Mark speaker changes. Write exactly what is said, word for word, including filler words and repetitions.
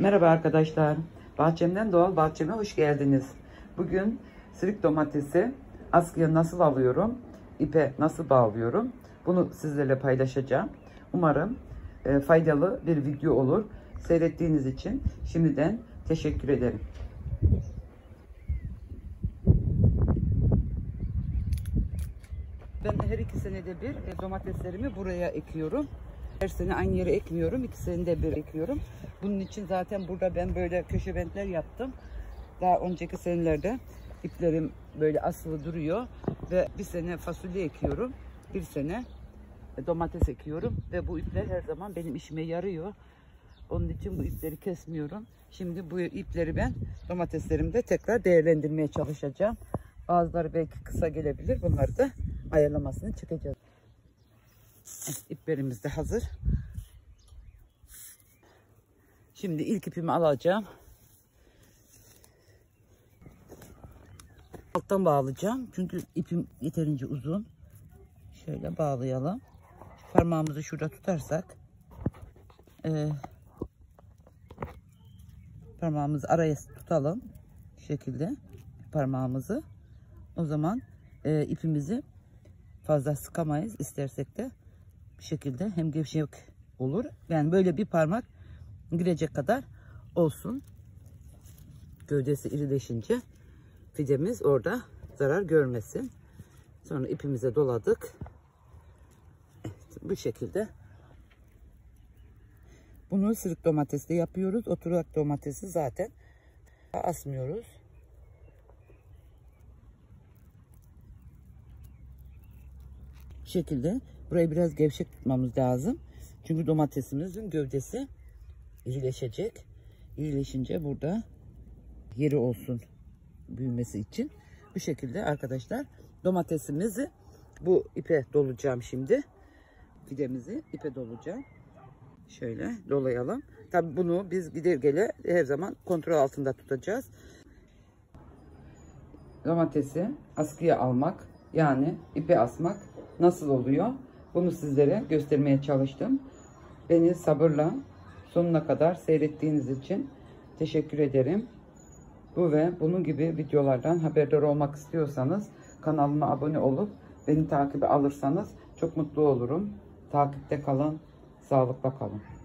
Speaker 1: Merhaba arkadaşlar. Bahçemden Doğal Bahçeme hoş geldiniz. Bugün silik domatesi askıya nasıl alıyorum, ipe nasıl bağlıyorum, bunu sizlerle paylaşacağım. Umarım e, faydalı bir video olur. Seyrettiğiniz için şimdiden teşekkür ederim. Ben her iki senede bir e, domateslerimi buraya ekiyorum. Her sene aynı yere ekmiyorum. İki senede bir ekiyorum. Bunun için zaten burada ben böyle köşe bentler yaptım. Daha önceki senelerde iplerim böyle asılı duruyor. Ve bir sene fasulye ekiyorum. Bir sene domates ekiyorum. Ve bu ipler her zaman benim işime yarıyor. Onun için bu ipleri kesmiyorum. Şimdi bu ipleri ben domateslerimde tekrar değerlendirmeye çalışacağım. Bazıları belki kısa gelebilir. Bunları da ayarlamasını çıkacağız. Evet, iplerimiz de hazır. Şimdi ilk ipimi alacağım. Alttan bağlayacağım. Çünkü ipim yeterince uzun. Şöyle bağlayalım. Parmağımızı şurada tutarsak e, parmağımızı araya tutalım. Şu şekilde parmağımızı. O zaman e, ipimizi fazla sıkamayız. İstersek de bir şekilde hem gevşek olur. Yani böyle bir parmak girecek kadar olsun. Gövdesi irileşince fidemiz orada zarar görmesin. Sonra ipimize doladık. Evet, bu şekilde. Bunu sırık domatesle yapıyoruz. Oturak domatesi zaten asmıyoruz. Bu şekilde burayı biraz gevşek tutmamız lazım. Çünkü domatesimizin gövdesi irileşecek. İrileşince burada yeri olsun büyümesi için. Bu şekilde arkadaşlar domatesimizi bu ipe dolacağım şimdi. Fidemizi ipe dolacağım. Şöyle dolayalım. Tabi bunu biz gider gele her zaman kontrol altında tutacağız. Domatesi askıya almak, yani ipe asmak nasıl oluyor? Bunu sizlere göstermeye çalıştım. Beni sabırla sonuna kadar seyrettiğiniz için teşekkür ederim. Bu ve bunun gibi videolardan haberdar olmak istiyorsanız kanalıma abone olup beni takibe alırsanız çok mutlu olurum. Takipte kalın, sağlıkla kalın.